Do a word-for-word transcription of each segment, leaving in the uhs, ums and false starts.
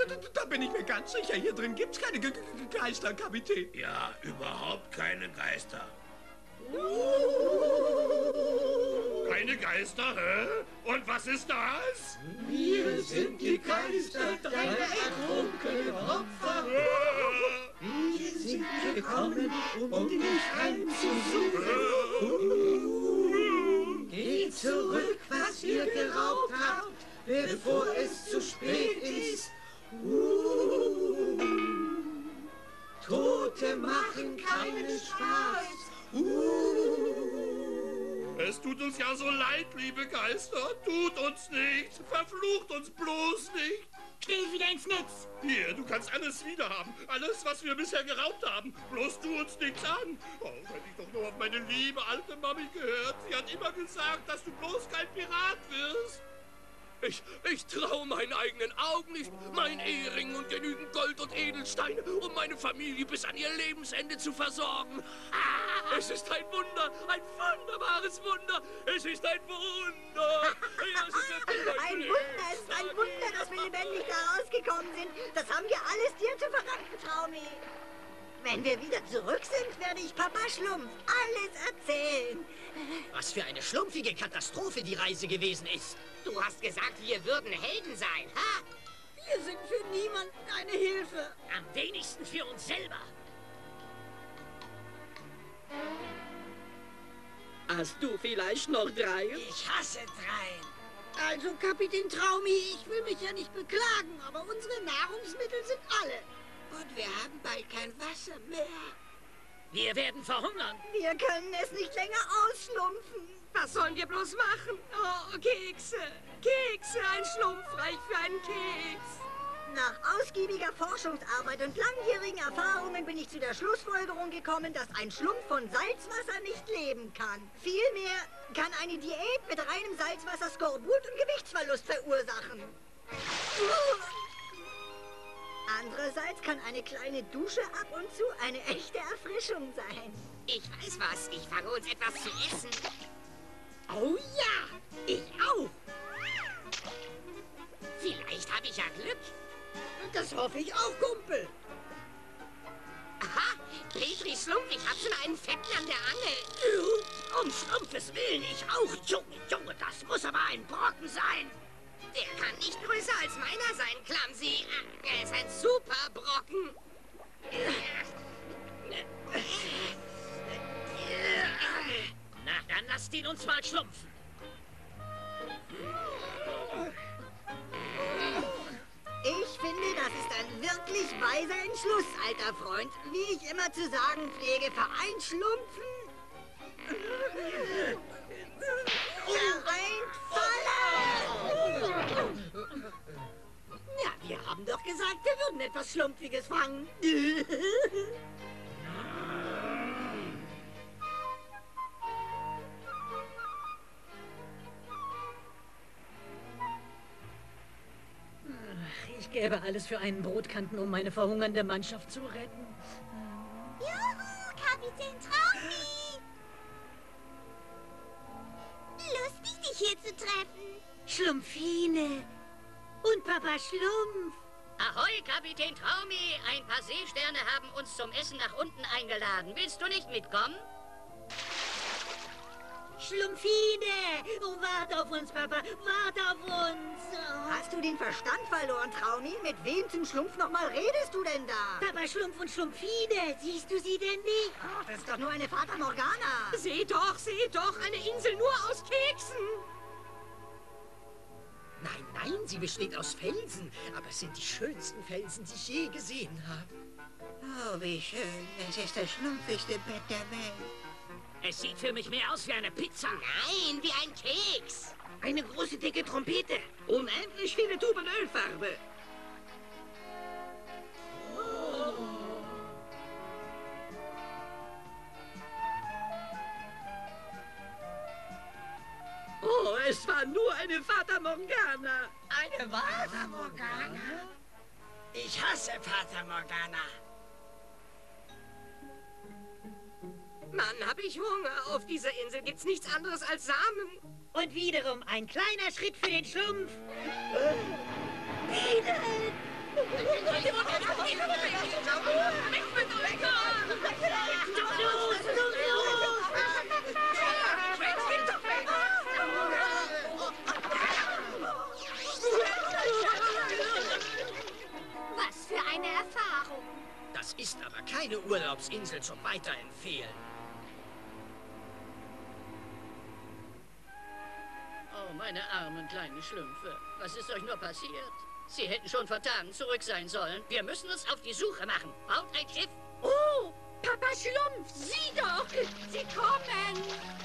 da bin ich mir ganz sicher. Hier drin gibt's keine Ge Ge Geister, Kapitän. Ja, überhaupt keine Geister. Keine Geister, hä? Und was ist das? Wir sind die Geister deiner ertrunkenen Opfer. Wir sind gekommen, um dich heimzusuchen. Geh zurück, was ihr geraubt habt, bevor es zu spät ist. Uh, Tote machen keinen Spaß. Uh. Es tut uns ja so leid, liebe Geister. Tut uns nichts. Verflucht uns bloß nicht. Geh wieder ins Netz. Hier, du kannst alles wiederhaben. Alles, was wir bisher geraubt haben. Bloß tu uns nichts an. Oh, hätte ich doch nur auf meine liebe alte Mami gehört. Sie hat immer gesagt, dass du bloß kein Pirat wirst. Ich, ich traue meinen eigenen Augen nicht. Mein Ehering und genügend Gold und Edelsteine, um meine Familie bis an ihr Lebensende zu versorgen. Ah, es ist ein Wunder, ein wunderbares Wunder. Es ist ein Wunder. Ja, es ist ein, Ein Wunder, es ist ein Wunder, dass wir lebendig da rausgekommen sind. Das haben wir alles dir zu verdanken, Traumi. Wenn wir wieder zurück sind, werde ich Papa Schlumpf alles erzählen. Was für eine schlumpfige Katastrophe die Reise gewesen ist. Du hast gesagt, wir würden Helden sein, ha? Wir sind für niemanden eine Hilfe. Am wenigsten für uns selber. Hast du vielleicht noch drei? Ich hasse dreien. Also, Kapitän Traumi, ich will mich ja nicht beklagen, aber unsere Nahrungsmittel sind alle. Und wir haben bald kein Wasser mehr. Wir werden verhungern. Wir können es nicht länger ausschlumpfen. Was sollen wir bloß machen? Oh, Kekse. Kekse, ein Schlumpfreich für einen Keks. Nach ausgiebiger Forschungsarbeit und langjährigen Erfahrungen bin ich zu der Schlussfolgerung gekommen, dass ein Schlumpf von Salzwasser nicht leben kann. Vielmehr kann eine Diät mit reinem Salzwasser Skorbut und Gewichtsverlust verursachen. Andererseits kann eine kleine Dusche ab und zu eine echte Erfrischung sein. Ich weiß was, ich fange uns etwas zu essen. Oh ja, ich auch. Vielleicht habe ich ja Glück. Das hoffe ich auch, Kumpel. Aha, Petri Schlumpf, ich habe schon einen Fettler an der Angel. Um Schlumpfes Willen, ich auch. Junge, Junge, das muss aber ein Brocken sein. Der kann nicht größer als meiner sein, Clumsy. Er ist ein super Brocken. Na, dann lasst ihn uns mal schlumpfen. Ich finde, das ist ein wirklich weiser Entschluss, alter Freund. Wie ich immer zu sagen pflege, vereinschlumpfen. Hereinfallen! Ja, wir haben doch gesagt, wir würden etwas Schlumpfiges fangen. Ich gäbe alles für einen Brotkanten, um meine verhungernde Mannschaft zu retten. Juhu, Kapitän Traumi! Lustig, dich hier zu treffen. Schlumpfine und Papa Schlumpf. Ahoi, Kapitän Traumi. Ein paar Seesterne haben uns zum Essen nach unten eingeladen. Willst du nicht mitkommen? Schlumpfine! Oh, warte auf uns, Papa! Warte auf uns! Oh. Hast du den Verstand verloren, Traumi? Mit wem zum Schlumpf nochmal redest du denn da? Papa Schlumpf und Schlumpfine! Siehst du sie denn nicht? Ach, das ist doch nur eine Fata Morgana! Seh doch, seh doch, eine Insel nur aus Keksen! Nein, nein, sie besteht aus Felsen. Aber es sind die schönsten Felsen, die ich je gesehen habe. Oh, wie schön. Es ist das schlumpfigste Bett der Welt. Es sieht für mich mehr aus wie eine Pizza. Nein, wie ein Keks. Eine große, dicke Trompete. Unendlich viele Tuben Ölfarbe. Oh, es war nur eine Fata Morgana. Eine Fata Morgana? Ich hasse Fata Morgana. Mann, hab ich Hunger. Auf dieser Insel gibt's nichts anderes als Samen. Und wiederum ein kleiner Schritt für den Schlumpf. ist aber keine Urlaubsinsel zum Weiterempfehlen. Oh, meine armen kleinen Schlümpfe. Was ist euch nur passiert? Sie hätten schon vor Tagen zurück sein sollen. Wir müssen uns auf die Suche machen. Baut ein Schiff. Oh, Papa Schlumpf, sieh doch! Sie kommen!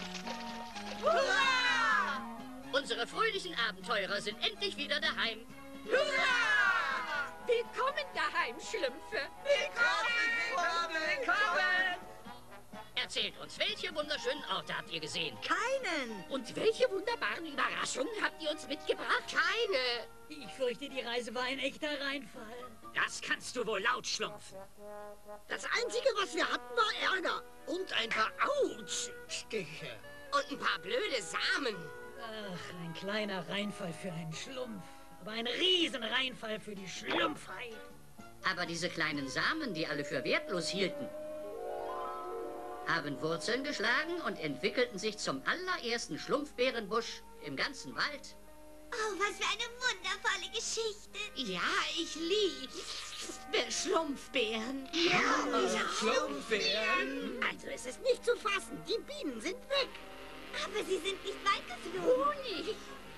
Hurra! Unsere fröhlichen Abenteurer sind endlich wieder daheim. Hurra! Willkommen daheim, Schlümpfe! Willkommen! Willkommen! Erzählt uns, welche wunderschönen Orte habt ihr gesehen? Keinen. Und welche wunderbaren Überraschungen habt ihr uns mitgebracht? Keine. Ich fürchte, die Reise war ein echter Reinfall. Das kannst du wohl laut schlumpfen. Das Einzige, was wir hatten, war Ärger. Und ein paar Autsch-Stiche. Und ein paar blöde Samen. Ach, ein kleiner Reinfall für einen Schlumpf. Aber ein Riesenreinfall für die Schlumpfheit. Aber diese kleinen Samen, die alle für wertlos hielten, haben Wurzeln geschlagen und entwickelten sich zum allerersten Schlumpfbeerenbusch im ganzen Wald. Oh, was für eine wundervolle Geschichte. Ja, ich liebe Schlumpfbeeren. Ja, Schlumpfbeeren. Also es ist nicht zu fassen. Die Bienen sind weg. Aber sie sind nicht weit geflogen. Honig.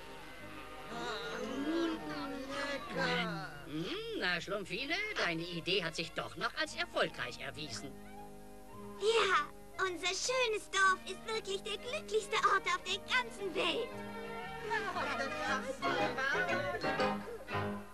Lecker. Hm, na, Schlumpfine, deine Idee hat sich doch noch als erfolgreich erwiesen. Ja, unser schönes Dorf ist wirklich der glücklichste Ort auf der ganzen Welt. Ja,